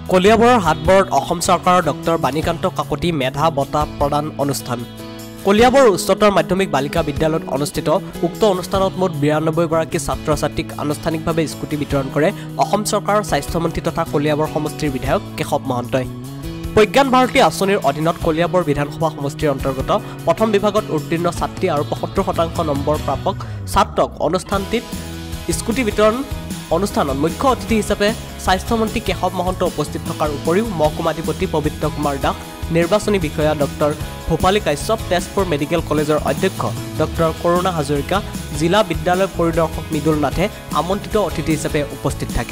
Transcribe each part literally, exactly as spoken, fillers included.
কলিয়াবৰৰ হাটবৰত অসম চৰকাৰৰ ডক্টৰ বাণীকান্ত কাকতি মেধা বঁটা প্ৰদান অনুষ্ঠান। কলিয়াবৰ উচ্চতৰ মাধ্যমিক বালিকা বিদ্যালয়ত অনুষ্ঠিত উক্ত অনুষ্ঠানত মুঠ বিৰানব্বৈ গৰাকী ছাত্ৰ ছাত্ৰীক আনুষ্ঠানিকভাৱে স্কুটি বিতৰণ কৰে অসম চৰকাৰৰ স্বাস্থ্যমন্ত্ৰী তথা কলিয়াবৰ সমষ্টিৰ বিধায়ক কেশৱ মহন্তই। প্ৰজ্ঞান ভাৰতী আঁচনিৰ অধীনত কলিয়াবৰ বিধানসভা সমষ্টিৰ অন্তৰ্গত প্ৰথম বিভাগত উত্তীৰ্ণ ছাত্ৰী আৰু পঁয়সত্তৰ শতাংশ নম্বৰ প্ৰাপক ছাত্ৰক অনুষ্ঠানটিত স্কুটি বিতৰণ অনুষ্ঠানত মুখ্য অতিথি হিচাপে স্বাস্থ্যমন্ত্ৰী কেশৱ মহন্ত উপস্থিত থকাৰ উপৰিও মহকুমাধিপতি পবিত্ৰ কুমাৰ দাস, নিৰ্বাচনী বিষয়া ডক্টৰ ভূপালী কাশ্যপ, তেজপুৰ মেডিকেল কলেজৰ অধ্যক্ষ ডক্টৰ কৰুণা হাজৰিকা, জিলা বিদ্যালয় পৰিদৰ্শক মৃদুল নাথে আমন্ত্ৰিত অতিথি হিচাপে উপস্থিত থাকে।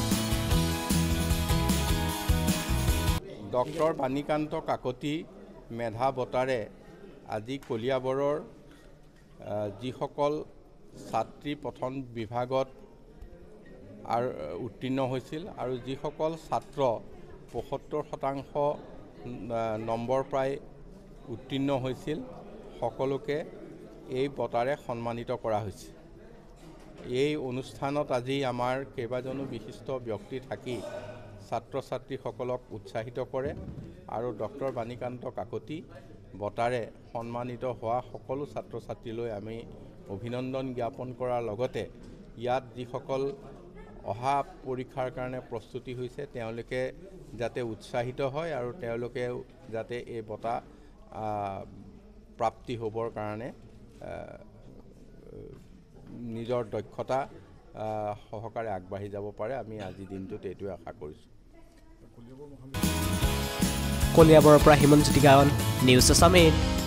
ডক্টৰ বাণীকান্ত কাকতি মেধা বঁটাৰে আজি কলিয়াবৰৰ যিসকল ছাত্ৰী প্ৰথম বিভাগত আৰু উত্তীৰ্ণ হৈছিল আৰু যিসকল ছাত্ৰ পঁয়সত্তৰ শতাংশ নম্বৰ প্ৰায় উত্তীৰ্ণ হৈছিল সকলোকে এই বঁটাৰে সন্মানিত কৰা হৈছে। এই অনুষ্ঠানত আজি আমাৰ কেইবাজনো বিশিষ্ট ব্যক্তি থাকি ছাত্ৰ ছাত্ৰীসকলক উৎসাহিত কৰে আৰু ডক্টৰ বাণীকান্ত কাকতি বঁটাৰে সন্মানিত হোৱা সকলো ছাত্ৰ ছাত্ৰীলৈ আমি অভিনন্দন জ্ঞাপন কৰাৰ লগতে ইয়াত যিসকল অহা পৰীক্ষাৰ কাৰণে প্ৰস্তুতি হৈছে তেওঁলোকে যাতে উৎসাহিত হয় আৰু তেওঁলোকে যাতে এই বঁটা প্ৰাপ্তি হ'বৰ কাৰণে নিজৰ দক্ষতা সহকাৰে আগবাঢ়ি যাব পাৰে। আমি আজি দিনটোত এইটোৱে আশা কৰিছোঁ। কলিয়াবৰৰ পৰা হিমন্ত জ্যোতি গায়ন, নিউজ আছামিজ।